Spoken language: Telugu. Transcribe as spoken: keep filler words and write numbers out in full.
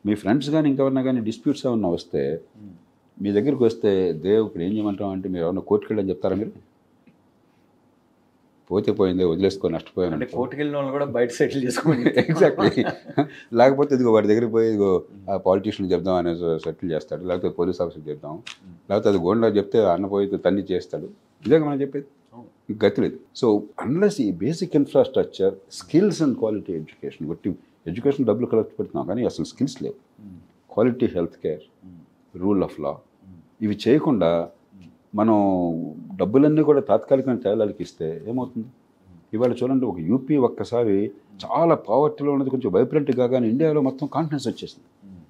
మీ ఫ్రెండ్స్ కానీ ఇంకెవరన్నా కానీ డిస్ప్యూట్స్ ఏమన్నా వస్తే మీ దగ్గరికి వస్తే దేవ్ ఇప్పుడు ఏం చేయమంటాం అంటే మీరు ఎవరన్నా కోర్టుకు వెళ్ళని చెప్తారా మీరు? పోతే పోయిందే వదిలేసుకొని నష్టపోయాను అంటే కోర్టుకు వెళ్ళిన వాళ్ళు కూడా బయట సెటిల్ చేసుకోండి. ఎగ్జాక్ట్లీ. లేకపోతే ఇదిగో వాడి దగ్గరికి పోయి ఇదిగో ఆ పాలిటీషియన్ చెప్దాం అనేది సెటిల్ చేస్తాడు, లేకపోతే పోలీస్ ఆఫీసర్ చెప్దాం, లేకపోతే అది గోండా చెప్తే అన్న పోయి తన్ని చేస్తాడు. ఇదే మనం చెప్పేది, గతి లేదు. సో అన్లెస్ ఈ basic infrastructure, skills and quality education, కొట్టి ఎడ్యుకేషన్ డబ్బులు కలెక్ట్ పెడుతున్నాం కానీ అసలు స్కిల్స్ లేవు. Quality health care, rule of law, ఇవి చేయకుండా మనం డబ్బులన్నీ కూడా తాత్కాలికంగా తేలాలకి ఇస్తే ఏమవుతుంది? ఇవాళ చూడండి, ఒక యూపీ ఒక్కసారి చాలా పావర్టీలో ఉన్నది కొంచెం వైబ్రెంట్ కాగానే ఇండియాలో మొత్తం కాన్ఫిడెన్స్ వచ్చేసింది.